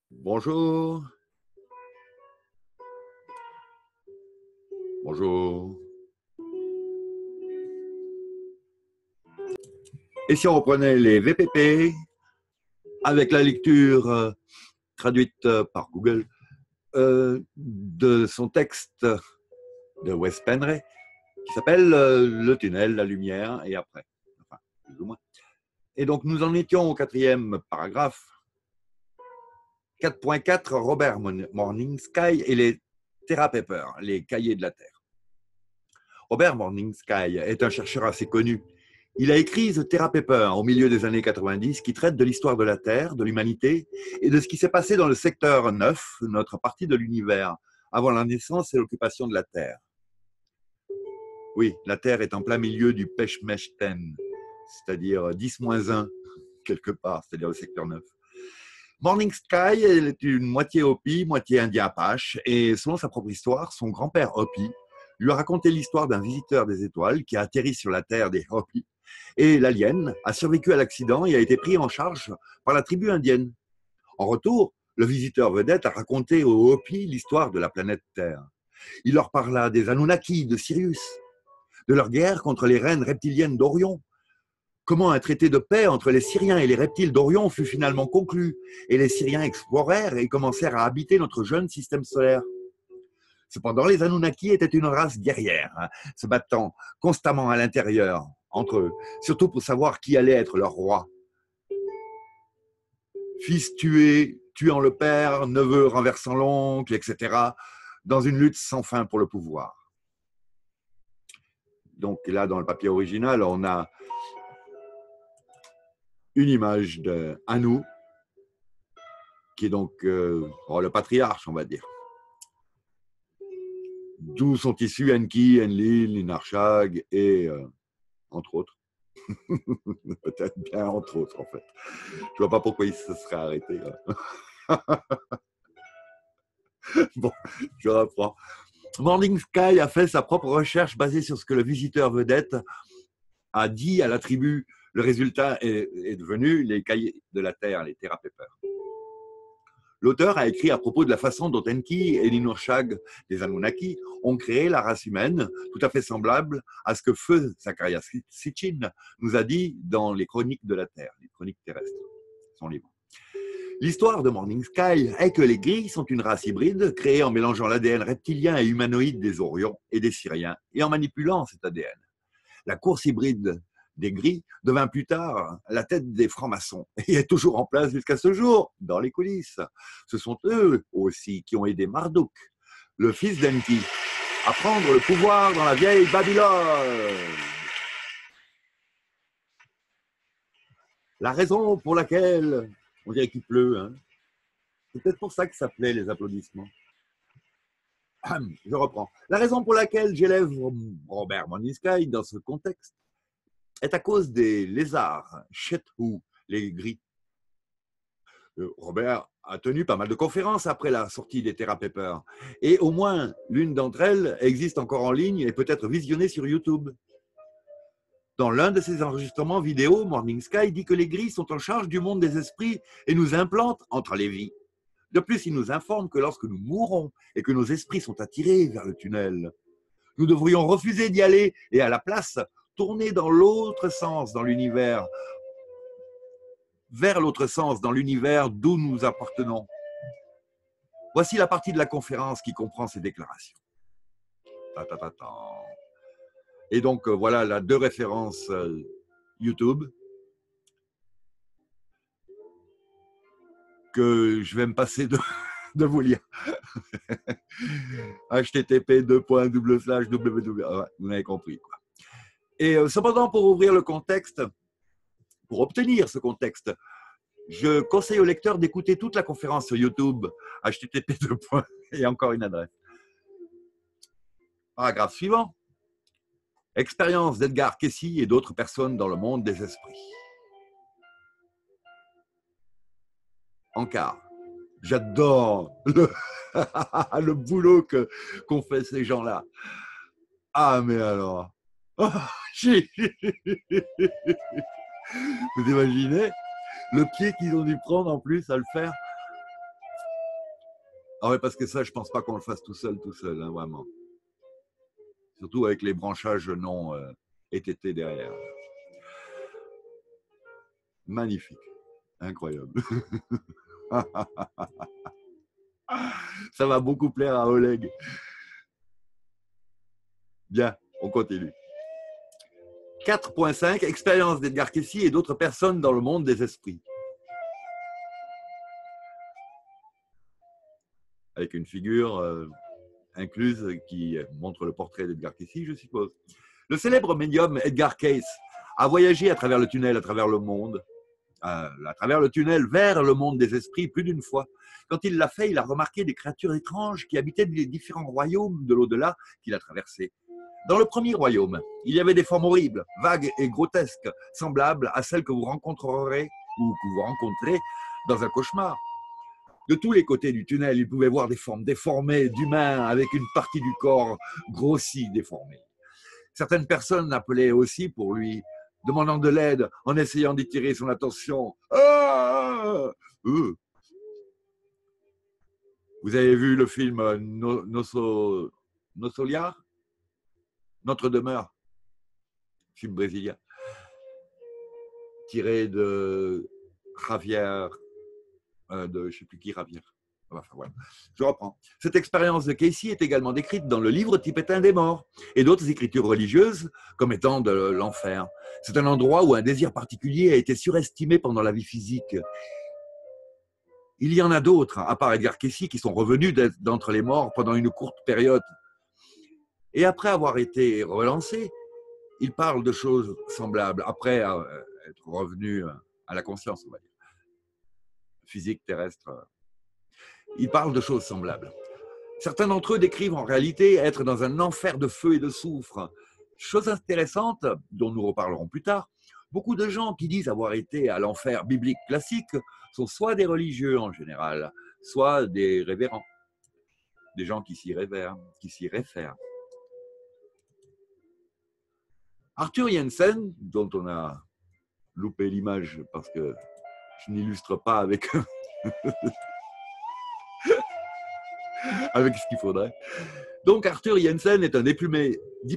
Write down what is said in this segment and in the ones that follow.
Bonjour, bonjour. Et si on reprenait les VPP avec la lecture traduite par Google de son texte de Wes Penry qui s'appelle Le tunnel, la lumière et après, enfin, plus ou moins. Et donc nous en étions au quatrième paragraphe. 4.4, Robert Morningsky et les Terra Papers, les cahiers de la Terre. Robert Morningsky est un chercheur assez connu. Il a écrit The Terra Paper au milieu des années 90 qui traite de l'histoire de la Terre, de l'humanité et de ce qui s'est passé dans le secteur 9, notre partie de l'univers, avant la naissance et l'occupation de la Terre. Oui, la Terre est en plein milieu du Peshmerchten, c'est-à-dire 10-1 quelque part, c'est-à-dire le secteur 9. Morning Sky est une moitié Hopi, moitié Indien Apache, et selon sa propre histoire, son grand-père Hopi lui a raconté l'histoire d'un visiteur des étoiles qui a atterri sur la Terre des Hopi, et l'alien a survécu à l'accident et a été pris en charge par la tribu indienne. En retour, le visiteur vedette a raconté aux Hopi l'histoire de la planète Terre. Il leur parla des Anunnaki, de Sirius, de leur guerre contre les reines reptiliennes d'Orion, comment un traité de paix entre les Syriens et les reptiles d'Orion fut finalement conclu, et les Syriens explorèrent et commencèrent à habiter notre jeune système solaire. Cependant, les Anunnaki étaient une race guerrière, se battant constamment à l'intérieur, entre eux, surtout pour savoir qui allait être leur roi. Fils tué, tuant le père, neveu renversant l'oncle, etc., dans une lutte sans fin pour le pouvoir. Donc là, dans le papier original, on a une image de Anu, qui est donc le patriarche, on va dire. D'où sont issus Enki, Enlil, Ninarchag et entre autres. Peut-être bien entre autres, en fait. Je vois pas pourquoi il se serait arrêté. Bon, je reprends. Morning Sky a fait sa propre recherche basée sur ce que le visiteur vedette a dit à la tribu. Le résultat est devenu les cahiers de la Terre, les Terra Papers. L'auteur a écrit à propos de la façon dont Enki et Ninurshag, des Anunnaki, ont créé la race humaine, tout à fait semblable à ce que Feu Zacharias Sitchin nous a dit dans les Chroniques de la Terre, les Chroniques terrestres, son livre. L'histoire de Morning Sky est que les Gris sont une race hybride créée en mélangeant l'ADN reptilien et humanoïde des Orions et des Syriens et en manipulant cet ADN. La course hybride des Gris devint plus tard la tête des francs-maçons et est toujours en place jusqu'à ce jour, dans les coulisses. Ce sont eux aussi qui ont aidé Marduk, le fils d'Enki, à prendre le pouvoir dans la vieille Babylone. La raison pour laquelle, on dirait qu'il pleut, hein, c'est peut-être pour ça que ça plaît les applaudissements. Je reprends. La raison pour laquelle j'élève Robert Morningsky dans ce contexte est à cause des lézards, Chetou, les gris. Robert a tenu pas mal de conférences après la sortie des Terra Papers, et au moins l'une d'entre elles existe encore en ligne et peut être visionnée sur YouTube. Dans l'un de ses enregistrements vidéo, Morning Sky dit que les gris sont en charge du monde des esprits et nous implantent entre les vies. De plus, il nous informe que lorsque nous mourrons et que nos esprits sont attirés vers le tunnel, nous devrions refuser d'y aller et à la place, tourner dans l'autre sens dans l'univers, vers l'autre sens dans l'univers d'où nous appartenons. Voici la partie de la conférence qui comprend ces déclarations. Et donc, voilà là, 2 références YouTube que je vais me passer de vous lire. http://www. Vous avez compris, quoi. Et cependant, pour ouvrir le contexte, pour obtenir ce contexte, je conseille au lecteur d'écouter toute la conférence sur YouTube, http:// et encore une adresse. Paragraphe suivant. Expérience d'Edgar Cayce et d'autres personnes dans le monde des esprits. Encart. J'adore le boulot qu'ont fait ces gens-là. Ah, mais alors. Vous imaginez le pied qu'ils ont dû prendre en plus à le faire. Ah ouais, parce que ça, je pense pas qu'on le fasse tout seul, hein, vraiment. Surtout avec les branchages non étêtés derrière. Magnifique. Incroyable. Ça va beaucoup plaire à Oleg. Bien, on continue. 4.5, expérience d'Edgar Cayce et d'autres personnes dans le monde des esprits. Avec une figure incluse qui montre le portrait d'Edgar Cayce, je suppose. Le célèbre médium Edgar Cayce a voyagé à travers le tunnel, à travers le monde, à travers le tunnel vers le monde des esprits plus d'une fois. Quand il l'a fait, il a remarqué des créatures étranges qui habitaient les différents royaumes de l'au-delà qu'il a traversés. Dans le premier royaume, il y avait des formes horribles, vagues et grotesques, semblables à celles que vous rencontrerez ou que vous rencontrez dans un cauchemar. De tous les côtés du tunnel, il pouvait voir des formes déformées d'humains avec une partie du corps grossie, déformée. Certaines personnes appelaient aussi pour lui, demandant de l'aide en essayant d'attirer son attention. Ah Vous avez vu le film Nosso Lar, Notre demeure, film brésilien, tiré de Javier, de je ne sais plus qui, Javier. Enfin, voilà. Je reprends. Cette expérience de Cayce est également décrite dans le livre tibétain des morts et d'autres écritures religieuses comme étant de l'enfer. C'est un endroit où un désir particulier a été surestimé pendant la vie physique. Il y en a d'autres, à part Edgar Cayce, qui sont revenus d'entre les morts pendant une courte période. Et après avoir été relancés, ils parlent de choses semblables, après être revenus à la conscience, on va dire, physique, terrestre. Ils parlent de choses semblables. Certains d'entre eux décrivent en réalité être dans un enfer de feu et de soufre. Chose intéressante, dont nous reparlerons plus tard, beaucoup de gens qui disent avoir été à l'enfer biblique classique sont soit des religieux en général, soit des révérends, des gens qui s'y réfèrent. Arthur Jensen, dont on a loupé l'image parce que je n'illustre pas avec avec ce qu'il faudrait. Donc Arthur Jensen est un diplômé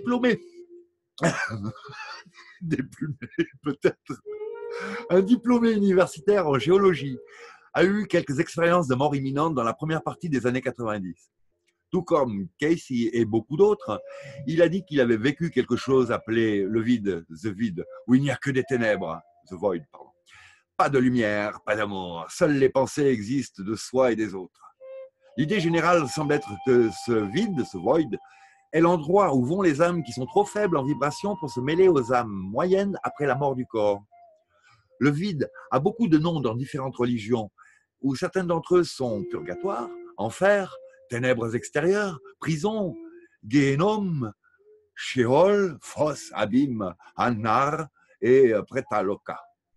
peut-être, un diplômé universitaire en géologie, a eu quelques expériences de mort imminente dans la première partie des années 90. Tout comme Cayce et beaucoup d'autres, il a dit qu'il avait vécu quelque chose appelé le vide, the vide, où il n'y a que des ténèbres, the void, pardon. Pas de lumière, pas d'amour, seules les pensées existent de soi et des autres. L'idée générale semble être que ce vide, ce void, est l'endroit où vont les âmes qui sont trop faibles en vibration pour se mêler aux âmes moyennes après la mort du corps. Le vide a beaucoup de noms dans différentes religions, où certains d'entre eux sont purgatoire, enfer, ténèbres extérieures, prison, Gehenom, Sheol, fosse, abîme, Annar et Pretaloka.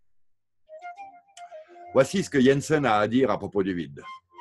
Voici ce que Jensen a à dire à propos du vide.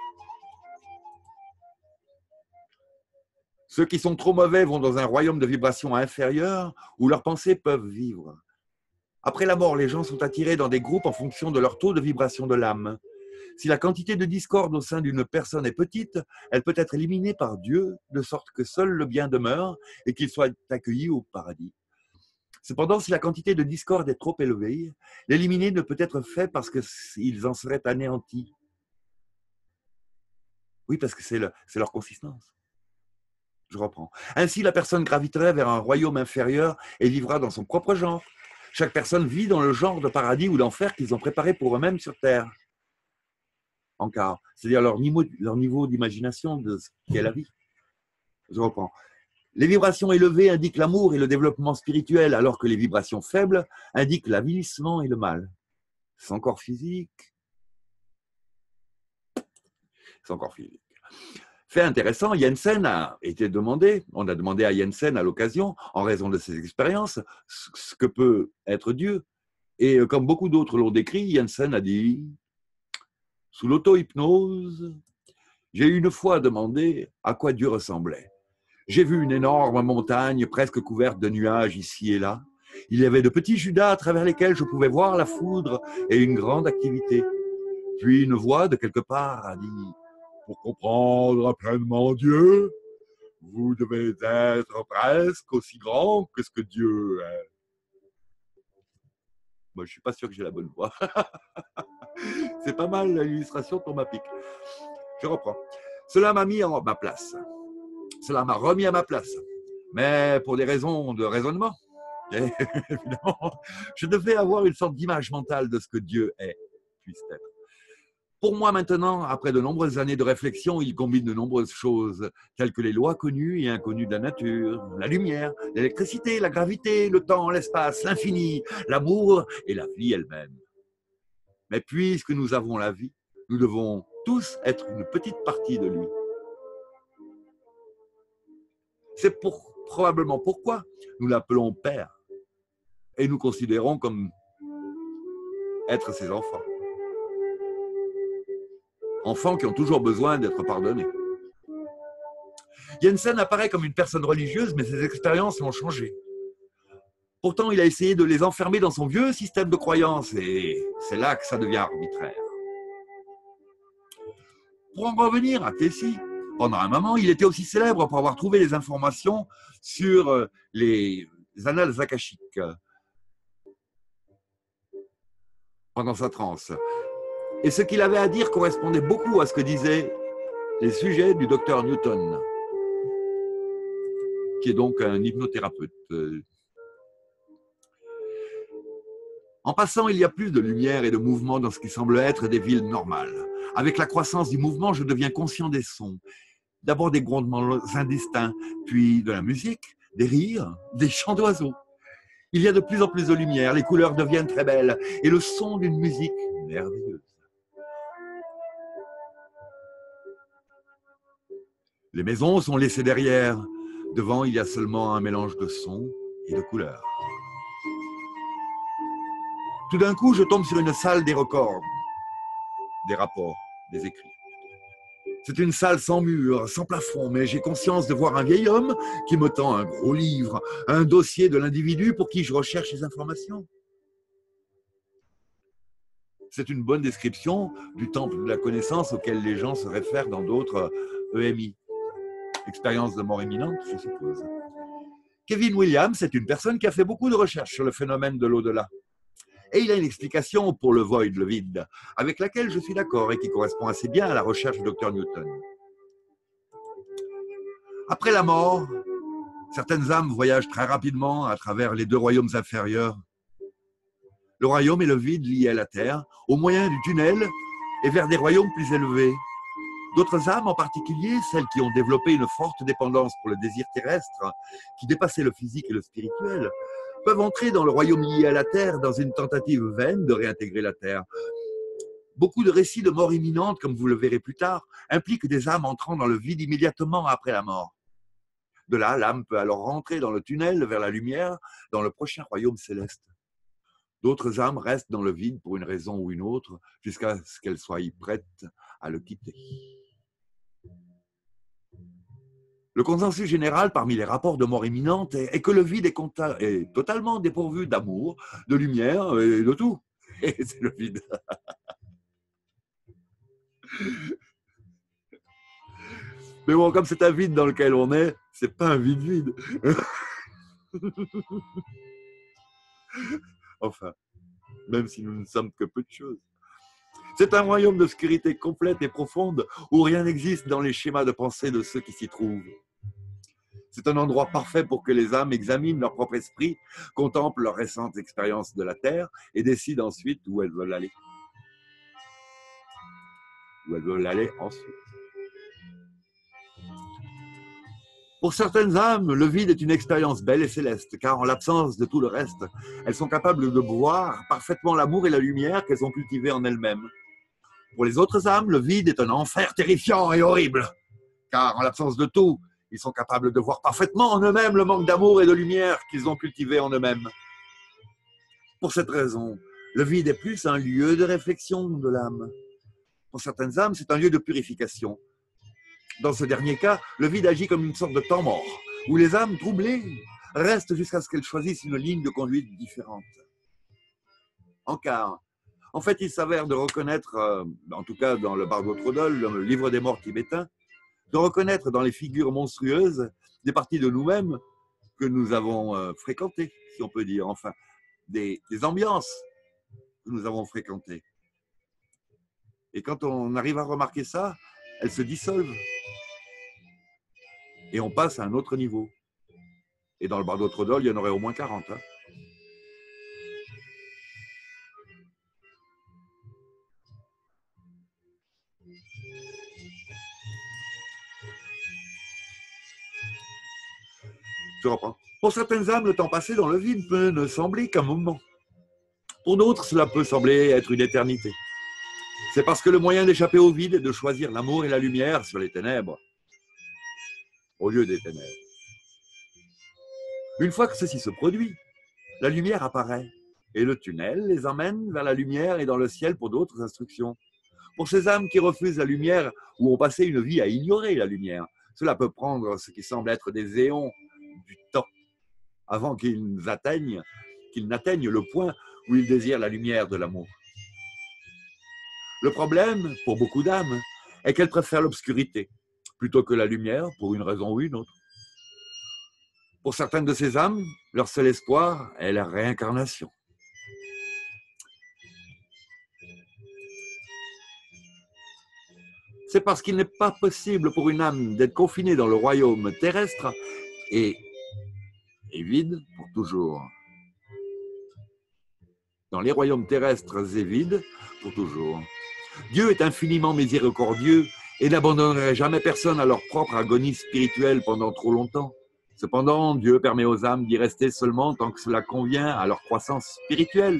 Ceux qui sont trop mauvais vont dans un royaume de vibrations inférieures où leurs pensées peuvent vivre. Après la mort, les gens sont attirés dans des groupes en fonction de leur taux de vibration de l'âme. Si la quantité de discorde au sein d'une personne est petite, elle peut être éliminée par Dieu, de sorte que seul le bien demeure et qu'il soit accueilli au paradis. Cependant, si la quantité de discorde est trop élevée, l'éliminer ne peut être fait parce qu'ils en seraient anéantis. Oui, parce que c'est leur consistance. Je reprends. Ainsi, la personne graviterait vers un royaume inférieur et vivra dans son propre genre. Chaque personne vit dans le genre de paradis ou d'enfer qu'ils ont préparé pour eux-mêmes sur Terre. En quart. C'est-à-dire leur niveau d'imagination de ce qu'est la vie. Je reprends. Les vibrations élevées indiquent l'amour et le développement spirituel, alors que les vibrations faibles indiquent l'avilissement et le mal. C'est encore physique. C'est encore physique. Fait intéressant, Jensen a été demandé, on a demandé à Jensen à l'occasion, en raison de ses expériences, ce que peut être Dieu. Et comme beaucoup d'autres l'ont décrit, Jensen a dit, sous l'auto-hypnose, j'ai une fois demandé à quoi Dieu ressemblait. J'ai vu une énorme montagne presque couverte de nuages ici et là. Il y avait de petits Judas à travers lesquels je pouvais voir la foudre et une grande activité. Puis une voix de quelque part a dit Pour comprendre pleinement Dieu, vous devez être presque aussi grand que ce que Dieu est. Moi, je ne suis pas sûr que j'ai la bonne voix. C'est pas mal l'illustration pour ma pique. Je reprends. Cela m'a mis en ma place. Cela m'a remis à ma place. Mais pour des raisons de raisonnement, évidemment, je devais avoir une sorte d'image mentale de ce que Dieu est, puisse être. Pour moi maintenant, après de nombreuses années de réflexion, il combine de nombreuses choses, telles que les lois connues et inconnues de la nature, la lumière, l'électricité, la gravité, le temps, l'espace, l'infini, l'amour et la vie elle-même. Mais puisque nous avons la vie, nous devons tous être une petite partie de lui. C'est probablement pourquoi nous l'appelons Père et nous considérons comme être ses enfants. Enfants qui ont toujours besoin d'être pardonnés. Jensen apparaît comme une personne religieuse, mais ses expériences l'ont changé. Pourtant, il a essayé de les enfermer dans son vieux système de croyances, et c'est là que ça devient arbitraire. Pour en revenir à Casey, pendant un moment, il était aussi célèbre pour avoir trouvé les informations sur les annales akashiques pendant sa transe. Et ce qu'il avait à dire correspondait beaucoup à ce que disaient les sujets du docteur Newton, qui est donc un hypnothérapeute. En passant, il y a plus de lumière et de mouvement dans ce qui semble être des villes normales. Avec la croissance du mouvement, je deviens conscient des sons. D'abord des grondements indistincts, puis de la musique, des rires, des chants d'oiseaux. Il y a de plus en plus de lumière, les couleurs deviennent très belles, et le son d'une musique merveilleuse. Les maisons sont laissées derrière. Devant, il y a seulement un mélange de sons et de couleurs. Tout d'un coup, je tombe sur une salle des records, des rapports, des écrits. C'est une salle sans mur, sans plafond, mais j'ai conscience de voir un vieil homme qui me tend un gros livre, un dossier de l'individu pour qui je recherche les informations. C'est une bonne description du temple de la connaissance auquel les gens se réfèrent dans d'autres EMI. Expérience de mort imminente, je suppose. Kevin Williams est une personne qui a fait beaucoup de recherches sur le phénomène de l'au-delà. Et il a une explication pour le void, le vide, avec laquelle je suis d'accord et qui correspond assez bien à la recherche du Dr Newton. Après la mort, certaines âmes voyagent très rapidement à travers les deux royaumes inférieurs. Le royaume et le vide liés à la terre, au moyen du tunnel et vers des royaumes plus élevés. D'autres âmes, en particulier celles qui ont développé une forte dépendance pour le désir terrestre, qui dépassait le physique et le spirituel, peuvent entrer dans le royaume lié à la terre dans une tentative vaine de réintégrer la terre. Beaucoup de récits de mort imminente, comme vous le verrez plus tard, impliquent des âmes entrant dans le vide immédiatement après la mort. De là, l'âme peut alors rentrer dans le tunnel vers la lumière, dans le prochain royaume céleste. D'autres âmes restent dans le vide pour une raison ou une autre, jusqu'à ce qu'elles soient prêtes à le quitter. Le consensus général parmi les rapports de mort imminente est que le vide est totalement dépourvu d'amour, de lumière et de tout. Et c'est le vide. Mais bon, comme c'est un vide dans lequel on est, c'est pas un vide. Enfin, même si nous ne sommes que peu de choses. C'est un royaume d'obscurité complète et profonde où rien n'existe dans les schémas de pensée de ceux qui s'y trouvent. C'est un endroit parfait pour que les âmes examinent leur propre esprit, contemplent leurs récentes expériences de la Terre et décident ensuite où elles veulent aller. Où elles veulent aller ensuite. Pour certaines âmes, le vide est une expérience belle et céleste, car en l'absence de tout le reste, elles sont capables de voir parfaitement l'amour et la lumière qu'elles ont cultivés en elles-mêmes. Pour les autres âmes, le vide est un enfer terrifiant et horrible, car en l'absence de tout, ils sont capables de voir parfaitement en eux-mêmes le manque d'amour et de lumière qu'ils ont cultivé en eux-mêmes. Pour cette raison, le vide est plus un lieu de réflexion de l'âme. Pour certaines âmes, c'est un lieu de purification. Dans ce dernier cas, le vide agit comme une sorte de temps mort, où les âmes troublées restent jusqu'à ce qu'elles choisissent une ligne de conduite différente. En fait, il s'avère de reconnaître, en tout cas dans le Bardotrodol, le livre des morts tibétain, de reconnaître dans les figures monstrueuses des parties de nous-mêmes que nous avons fréquentées, si on peut dire, enfin, des ambiances que nous avons fréquentées. Et quand on arrive à remarquer ça, elles se dissolvent. Et on passe à un autre niveau. Et dans le Bardotrodol, il y en aurait au moins 40. Hein. Je reprends. Pour certaines âmes, le temps passé dans le vide peut ne sembler qu'un moment. Pour d'autres, cela peut sembler être une éternité. C'est parce que le moyen d'échapper au vide est de choisir l'amour et la lumière sur les ténèbres, au lieu des ténèbres. Une fois que ceci se produit, la lumière apparaît et le tunnel les emmène vers la lumière et dans le ciel pour d'autres instructions. Pour ces âmes qui refusent la lumière ou ont passé une vie à ignorer la lumière, cela peut prendre ce qui semble être des éons du temps avant qu'ils n'atteignent le point où ils désirent la lumière de l'amour. Le problème, pour beaucoup d'âmes, est qu'elles préfèrent l'obscurité plutôt que la lumière pour une raison ou une autre. Pour certaines de ces âmes, leur seul espoir est la réincarnation. C'est parce qu'il n'est pas possible pour une âme d'être confinée dans le royaume terrestre et vide pour toujours. Dans les royaumes terrestres et vides pour toujours. Dieu est infiniment miséricordieux et n'abandonnerait jamais personne à leur propre agonie spirituelle pendant trop longtemps. Cependant, Dieu permet aux âmes d'y rester seulement tant que cela convient à leur croissance spirituelle.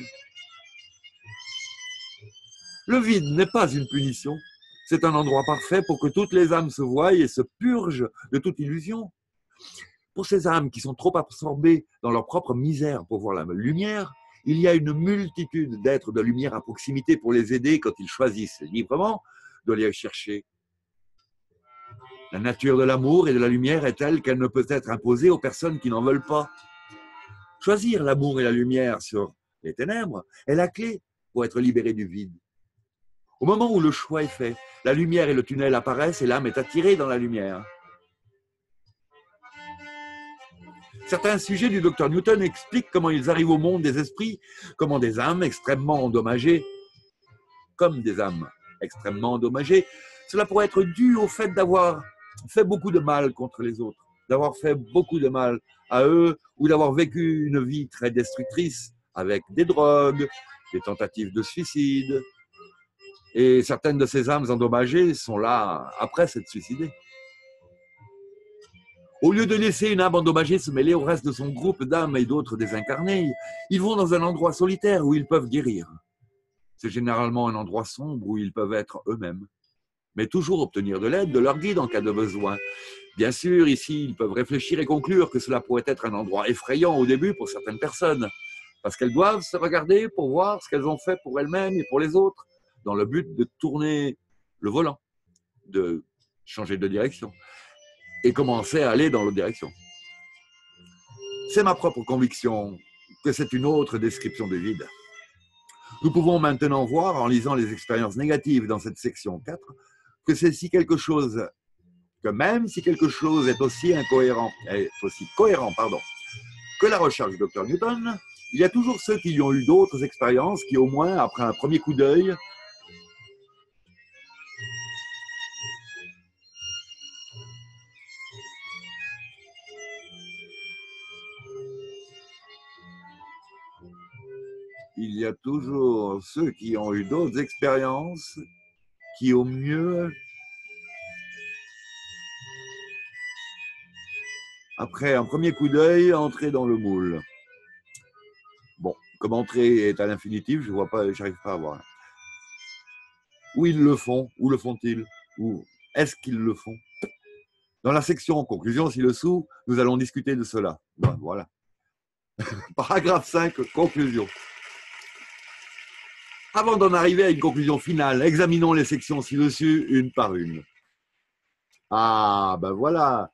Le vide n'est pas une punition. C'est un endroit parfait pour que toutes les âmes se voient et se purgent de toute illusion. Pour ces âmes qui sont trop absorbées dans leur propre misère pour voir la lumière, il y a une multitude d'êtres de lumière à proximité pour les aider quand ils choisissent librement de les chercher. La nature de l'amour et de la lumière est telle qu'elle ne peut être imposée aux personnes qui n'en veulent pas. Choisir l'amour et la lumière sur les ténèbres est la clé pour être libéré du vide. Au moment où le choix est fait, la lumière et le tunnel apparaissent et l'âme est attirée dans la lumière. Certains sujets du Dr Newton expliquent comment ils arrivent au monde des esprits, comment des âmes extrêmement endommagées, cela pourrait être dû au fait d'avoir fait beaucoup de mal contre les autres, d'avoir fait beaucoup de mal à eux ou d'avoir vécu une vie très destructrice avec des drogues, des tentatives de suicide. Et certaines de ces âmes endommagées sont là après s'être suicidées. Au lieu de laisser une âme endommagée se mêler au reste de son groupe d'âmes et d'autres désincarnées, ils vont dans un endroit solitaire où ils peuvent guérir. C'est généralement un endroit sombre où ils peuvent être eux-mêmes, mais toujours obtenir de l'aide de leur guide en cas de besoin. Bien sûr, ici, ils peuvent réfléchir et conclure que cela pourrait être un endroit effrayant au début pour certaines personnes, parce qu'elles doivent se regarder pour voir ce qu'elles ont fait pour elles-mêmes et pour les autres, dans le but de tourner le volant, de changer de direction et commencer à aller dans l'autre direction. C'est ma propre conviction que c'est une autre description du vide. Nous pouvons maintenant voir, en lisant les expériences négatives dans cette section 4, que c'est si quelque chose, que même si quelque chose est aussi cohérent que la recherche du Dr Newton, il y a toujours ceux qui y ont eu d'autres expériences qui, au moins, après un premier coup d'œil, il y a toujours ceux qui ont eu d'autres expériences qui, au mieux, après un premier coup d'œil, entraient dans le moule. Bon, comme entrer est à l'infinitif, je vois pas, j'arrive pas à voir. Où ils le font, où le font-ils, ou est-ce qu'ils le font? Dans la section conclusion ci-dessous, nous allons discuter de cela. Ben, voilà. Paragraphe 5, conclusion. Avant d'en arriver à une conclusion finale, examinons les sections ci-dessus une par une. Ah, ben voilà.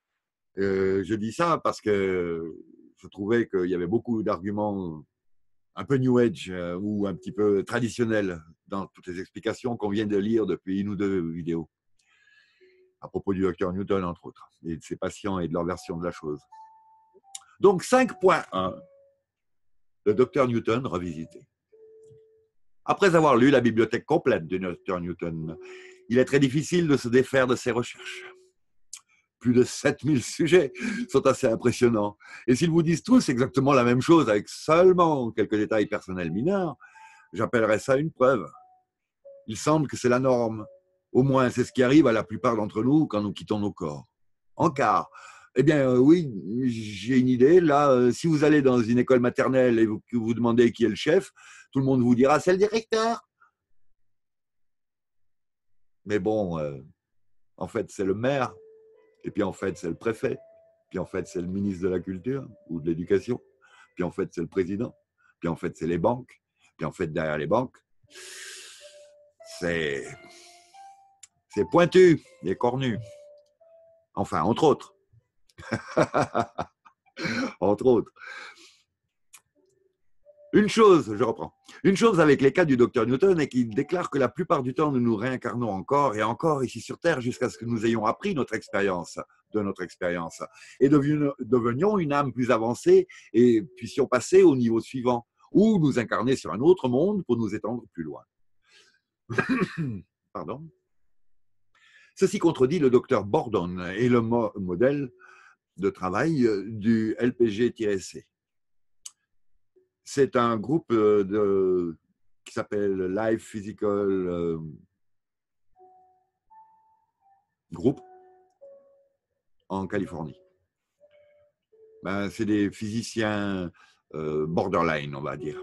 Je dis ça parce que je trouvais qu'il y avait beaucoup d'arguments un peu New Age ou un petit peu traditionnel dans toutes les explications qu'on vient de lire depuis une ou deux vidéos à propos du docteur Newton, entre autres, et de ses patients et de leur version de la chose. Donc 5.1, le docteur Newton revisité. Après avoir lu la bibliothèque complète du docteur Newton, il est très difficile de se défaire de ses recherches. Plus de 7000 sujets sont assez impressionnants. Et s'ils vous disent tous exactement la même chose avec seulement quelques détails personnels mineurs, j'appellerais ça une preuve. Il semble que c'est la norme. Au moins, c'est ce qui arrive à la plupart d'entre nous quand nous quittons nos corps. En quart, eh bien, oui, j'ai une idée. Là, si vous allez dans une école maternelle et que vous demandez qui est le chef, tout le monde vous dira c'est le directeur. Mais bon, en fait, c'est le maire. Et puis en fait, c'est le préfet. Puis en fait, c'est le ministre de la Culture ou de l'Éducation. Puis en fait, c'est le président. Puis en fait, c'est les banques. Puis en fait, derrière les banques, c'est pointu et cornu. Enfin, entre autres. Entre autres. Une chose, je reprends. Une chose avec les cas du docteur Newton est qu'il déclare que la plupart du temps, nous nous réincarnons encore et encore ici sur Terre jusqu'à ce que nous ayons appris notre expérience, de notre expérience et devenions une âme plus avancée et puissions passer au niveau suivant ou nous incarner sur un autre monde pour nous étendre plus loin. Pardon. Ceci contredit le docteur Bordon et le modèle de travail du LPG-C. C'est un groupe qui s'appelle Life Physical Group en Californie. Ben, c'est des physiciens borderline, on va dire.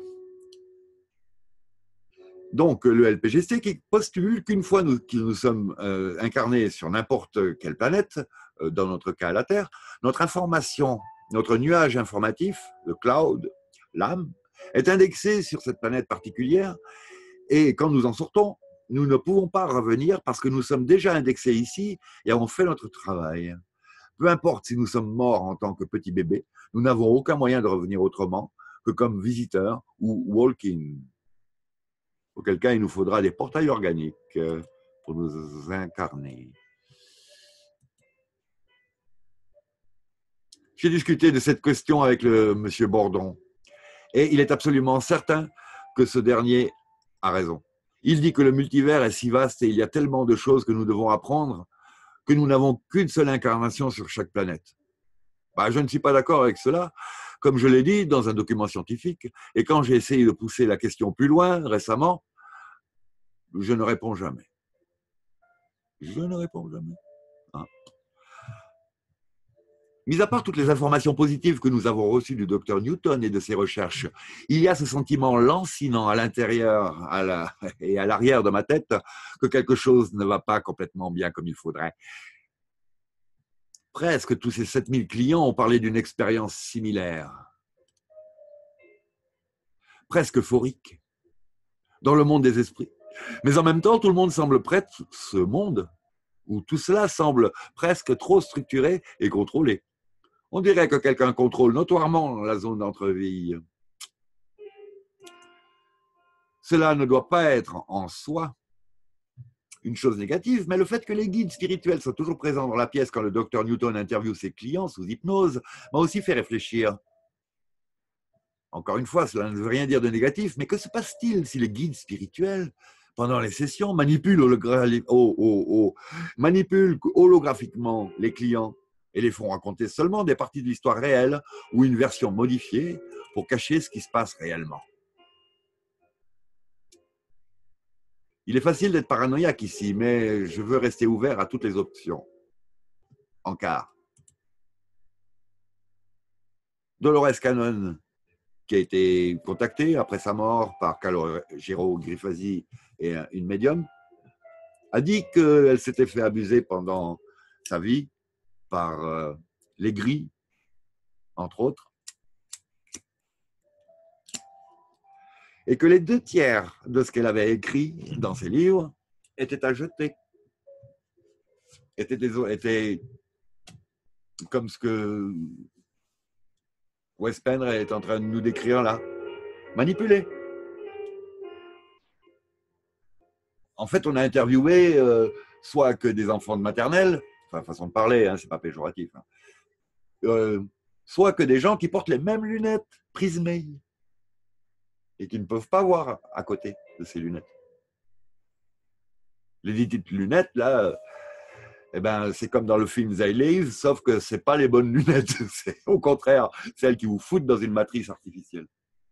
Donc, le LPGC qui postule qu'une fois que nous sommes incarnés sur n'importe quelle planète, dans notre cas la Terre, notre information, notre nuage informatif, le cloud, l'âme, est indexé sur cette planète particulière et quand nous en sortons, nous ne pouvons pas revenir parce que nous sommes déjà indexés ici et avons fait notre travail. Peu importe si nous sommes morts en tant que petits bébés, nous n'avons aucun moyen de revenir autrement que comme visiteurs ou walk-in. Auquel cas, il nous faudra des portails organiques pour nous incarner. J'ai discuté de cette question avec le monsieur Bordon et il est absolument certain que ce dernier a raison. Il dit que le multivers est si vaste et il y a tellement de choses que nous devons apprendre que nous n'avons qu'une seule incarnation sur chaque planète. Ben, je ne suis pas d'accord avec cela, comme je l'ai dit dans un document scientifique, et quand j'ai essayé de pousser la question plus loin récemment, je ne réponds jamais. Je ne réponds jamais. Hein. Mis à part toutes les informations positives que nous avons reçues du docteur Newton et de ses recherches, il y a ce sentiment lancinant à l'intérieur et à l'arrière de ma tête que quelque chose ne va pas complètement bien comme il faudrait. Presque tous ces 7000 clients ont parlé d'une expérience similaire, presque euphorique, dans le monde des esprits. Mais en même temps, tout le monde semble prêt, ce monde, où tout cela semble presque trop structuré et contrôlé. On dirait que quelqu'un contrôle notoirement la zone d'entrevue. Cela ne doit pas être en soi une chose négative, mais le fait que les guides spirituels soient toujours présents dans la pièce quand le docteur Newton interviewe ses clients sous hypnose m'a aussi fait réfléchir. Encore une fois, cela ne veut rien dire de négatif, mais que se passe-t-il si les guides spirituels, pendant les sessions, manipulent holographiquement les clients et les font raconter seulement des parties de l'histoire réelle ou une version modifiée pour cacher ce qui se passe réellement? Il est facile d'être paranoïaque ici, mais je veux rester ouvert à toutes les options. En quart. Dolores Cannon, qui a été contactée après sa mort par Calogero Grifasi et une médium, a dit qu'elle s'était fait abuser pendant sa vie par les gris, entre autres, et que les 2/3 de ce qu'elle avait écrit dans ses livres étaient à jeter, étaient comme ce que Wes Penre est en train de nous décrire là. manipulés. En fait, on a interviewé soit que des enfants de maternelle, enfin, façon de parler, hein, c'est pas péjoratif, hein, soit que des gens qui portent les mêmes lunettes prismées et qui ne peuvent pas voir à côté de ces lunettes. Les dites lunettes, là, eh ben, c'est comme dans le film They Live, sauf que ce n'est pas les bonnes lunettes, c'est au contraire celles qui vous foutent dans une matrice artificielle.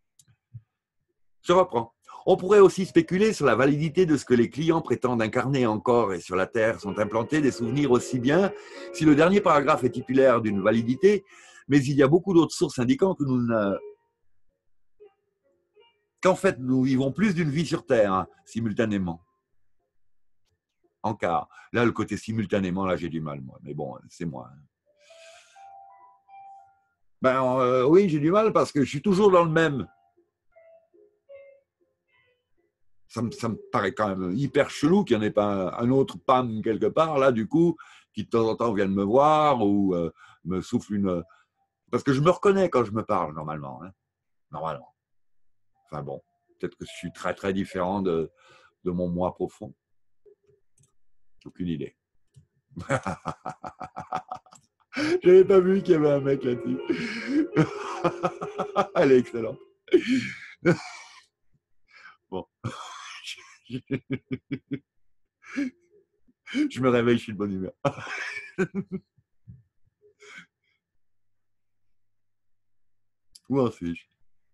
Je reprends. On pourrait aussi spéculer sur la validité de ce que les clients prétendent incarner encore et sur la Terre sont implantés des souvenirs aussi bien si le dernier paragraphe est titulaire d'une validité, mais il y a beaucoup d'autres sources indiquant que qu'en fait, nous vivons plus d'une vie sur Terre, hein, simultanément. En quart. Là, le côté simultanément, là, j'ai du mal, moi. Mais bon, c'est moi. Oui, j'ai du mal parce que je suis toujours dans le même. Ça me paraît quand même hyper chelou qu'il n'y en ait pas un autre Pam quelque part, là, du coup, qui de temps en temps vienne me voir ou me souffle une. Parce que je me reconnais quand je me parle, normalement. Hein. Normalement. Enfin bon, peut-être que je suis très, très différent de mon moi profond. Aucune idée. J'avais pas vu qu'il y avait un mec là-dessus. Elle est excellente. Bon. Je me réveille, je suis de bonne humeur. Où en suis-je?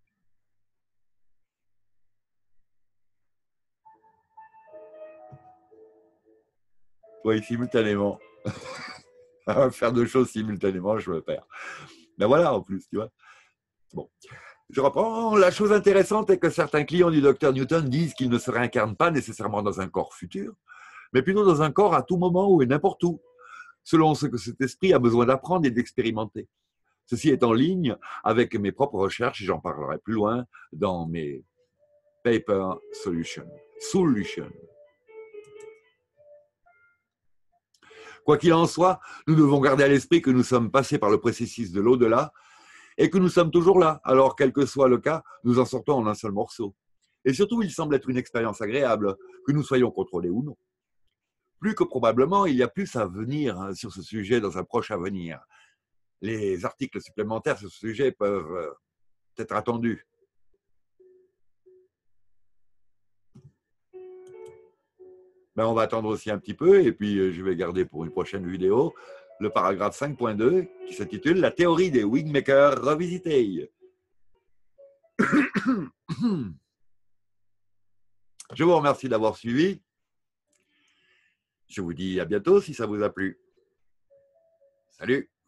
Oui, simultanément. Faire deux choses simultanément, je me perds. Ben voilà, en plus, tu vois. Bon. Je reprends. La chose intéressante est que certains clients du docteur Newton disent qu'ils ne se réincarnent pas nécessairement dans un corps futur, mais plutôt dans un corps à tout moment ou et n'importe où, selon ce que cet esprit a besoin d'apprendre et d'expérimenter. Ceci est en ligne avec mes propres recherches et j'en parlerai plus loin dans mes Paper Solutions. Quoi qu'il en soit, nous devons garder à l'esprit que nous sommes passés par le processus de l'au-delà et que nous sommes toujours là. Alors, quel que soit le cas, nous en sortons en un seul morceau. Et surtout, il semble être une expérience agréable, que nous soyons contrôlés ou non. Plus que probablement, il y a plus à venir sur ce sujet dans un proche avenir. Les articles supplémentaires sur ce sujet peuvent être attendus. On va attendre aussi un petit peu et puis je vais garder pour une prochaine vidéo le paragraphe 5.2 qui s'intitule « La théorie des wingmakers revisités ». Je vous remercie d'avoir suivi. Je vous dis à bientôt si ça vous a plu. Salut!